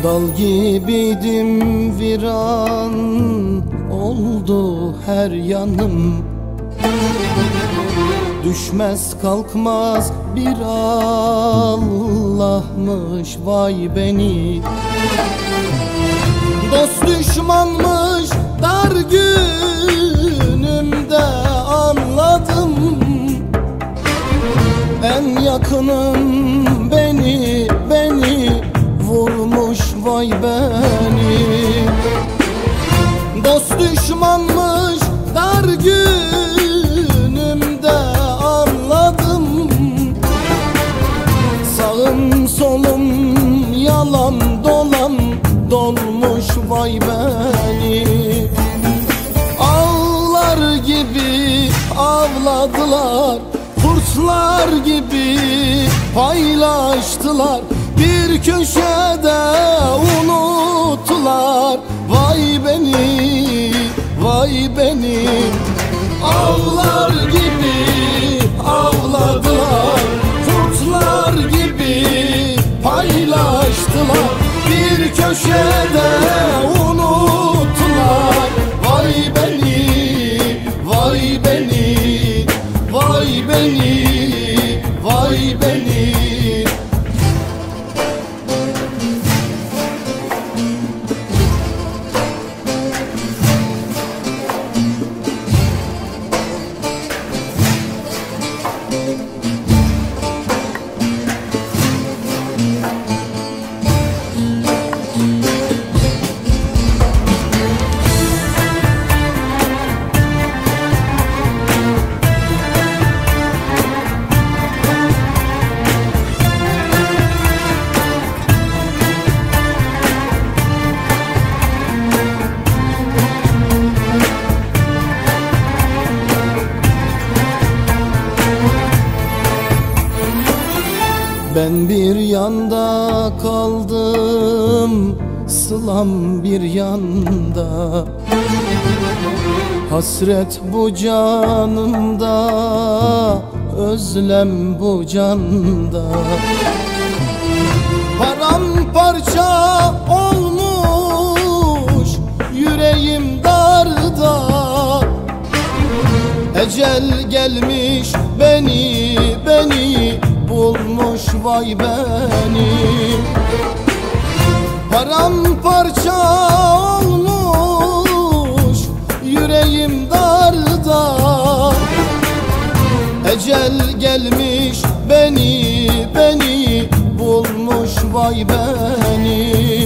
Dal gibiydim, viran oldu her yanım. Düşmez kalkmaz bir Allah'mış vay beni. Dost düşmanmış dar günümde anladım. En yakınım beni vurmuş vay beni. Dost düşmanmış dar günümde anladım. Sağım solum yalan dolan dolmuş vay beni. Ağlar gibi avladılar, kurtlar gibi paylaştılar. Bir köşede unuttular vay beni, vay beni. Ağlar gibi avladılar, kurtlar gibi paylaştılar. Bir köşede unuttular vay beni, vay beni, vay beni, vay beni. Ben bir yanda kaldım, sılam bir yanda. Hasret bu canımda, özlem bu canda. Paramparça olmuş yüreğim darda. Ecel gelmiş beni bulmuş vay beni. Paramparça olmuş yüreğim darda. Ecel gelmiş beni bulmuş vay beni.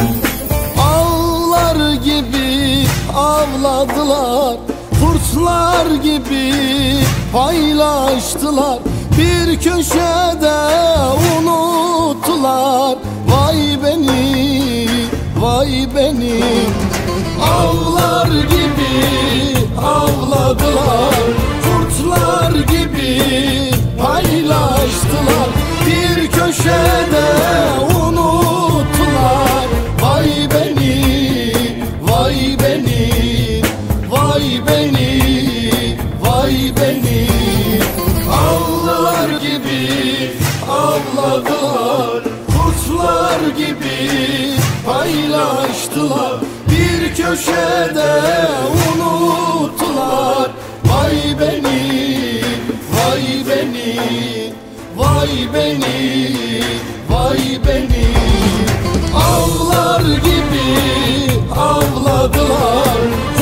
Ağlar gibi avladılar, kurtlar gibi paylaştılar. Bir köşede unuttular vay beni, vay beni. Ağlar gibi avladılar, kurtlar gibi paylaştılar. Bir köşede unuttular vay beni, vay beni, vay beni, vay beni. Ağlar gibi avladılar, kurtlar gibi paylaştılar. Bir köşede unuttular vay beni, vay beni, vay beni, vay beni. Ağlar gibi avladılar,